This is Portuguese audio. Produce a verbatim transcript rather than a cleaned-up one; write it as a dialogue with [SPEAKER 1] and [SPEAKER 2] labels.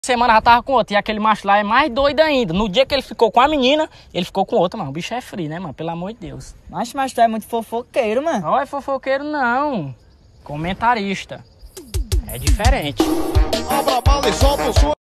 [SPEAKER 1] Semana já tava com outro, e aquele macho lá é mais doido ainda. No dia que ele ficou com a menina, ele ficou com outra, mano. O bicho é frio, né, mano? Pelo amor de Deus.
[SPEAKER 2] Mas, mas tu é muito fofoqueiro, mano.
[SPEAKER 1] Não é fofoqueiro, não. Comentarista. É diferente.
[SPEAKER 3] Abra a bala e solta o som.